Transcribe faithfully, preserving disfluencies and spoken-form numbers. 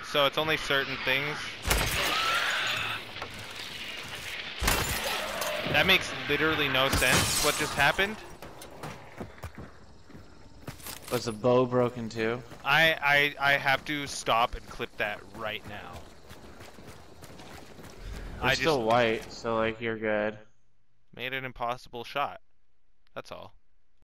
So it's only certain things. That makes literally no sense. What just happened? Was the bow broken too? I, I, I have to stop and clip that right now. It's I still just white, so like you're good. made an impossible shot. That's all.